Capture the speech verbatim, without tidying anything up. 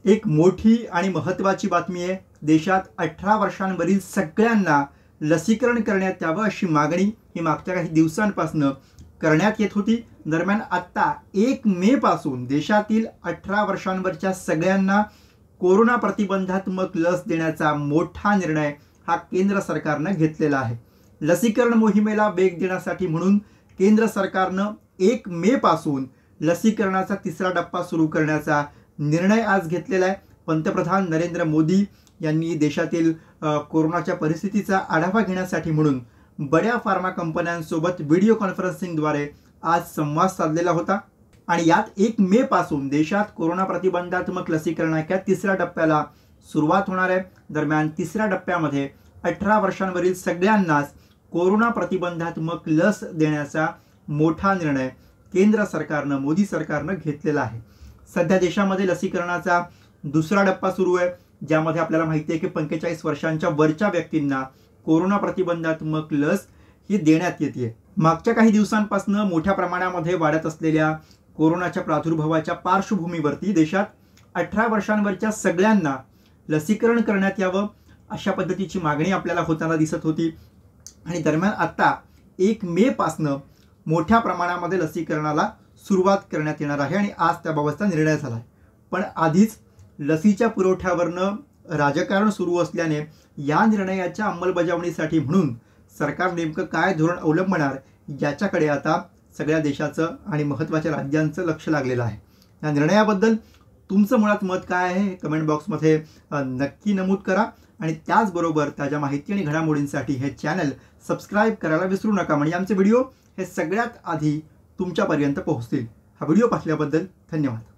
एक मोठी आणि महत्त्वाची बातमी आहे। देशात अठरा वर्षांवरील सगळ्यांना लसीकरण करण्यात यावं अशी मागणी ही मागच्या काही दिवसांपासून करण्यात येत होती। दरम्यान आता एक मे पासून देशातील अठरा वर्षांवरच्या सगळ्यांना कोरोना प्रतिबंधात्मक लस देण्याचा मोठा निर्णय हा केंद्र सरकारने घेतलेला आहे। लसीकरण मोहिमेला वेग देण्यासाठी म्हणून केंद्र सरकारनं एक मे पासून लसीकरणाचा तिसरा टप्पा सुरू करण्याचा निर्णय आज घेतलेला आहे। पंतप्रधान नरेंद्र मोदी यांनी देशातील कोरोनाच्या परिस्थितीचा आढावा घेण्यासाठी म्हणून बड्या फार्मा कंपन्यांसोबत व्हिडिओ कॉन्फरन्सिंगद्वारे आज संवाद साधलेला होता आणि यात एक मे पासून देशात कोरोना प्रतिबंधात्मक लसीकरणाच्या तिसऱ्या टप्प्याला सुरुवात होणार आहे। दरम्यान तिसऱ्या टप्प्यामध्ये अठरा वर्षांवरील सगळ्यांनाच कोरोना प्रतिबंधात्मक लस देण्याचा मोठा निर्णय केंद्र सरकारनं मोदी सरकारनं घेतलेला आहे। सध्या देशामध्ये लसीकरणाचा दुसरा टप्पा सुरू आहे, ज्यामध्ये आपल्याला माहिती आहे की पंचेचाळीस वर्षांच्या वरच्या व्यक्तींना कोरोना प्रतिबंधात्मक लस ही देण्यात येते। मागच्या काही दिवसांपासून मोठ्या प्रमाणामध्ये वाढत असलेल्या कोरोनाच्या प्रादुर्भावाच्या पार्श्वभूमीवरती देशात अठरा वर्षांवरच्या सगळ्यांना लसीकरण करण्यात यावं अशा पद्धतीची मागणी आपल्याला होताना दिसत होती आणि दरम्यान आता एक मे पासून मोठ्या प्रमाणामध्ये लसीकरणाला सुरुवात करण्यात येणार आहे आणि आज त्याबाबतचा निर्णय झाला आहे। पण आधीच लसीच्या पुरवठ्यावरनं राजकारण सुरू असल्याने या निर्णयाच्या अंमलबजावणीसाठी म्हणून सरकार नेमकं काय धोरण अवलंबणार याच्याकडे आता सगळ्या देशाचं आणि महत्त्वाच्या राज्यांचं लक्ष लागलेलं आहे। या निर्णयाबद्दल तुमचं मुळात मत काय आहे हे कमेंट बॉक्समध्ये नक्की नमूद करा आणि त्याचबरोबर ताज्या माहिती आणि घडामोडींसाठी हे चॅनल सबस्क्राईब करायला विसरू नका, म्हणजे आमचे व्हिडिओ हे सगळ्यात आधी तुमच्यापर्यंत पोहोचतील। हा व्हिडिओ पाहिल्याबद्दल धन्यवाद।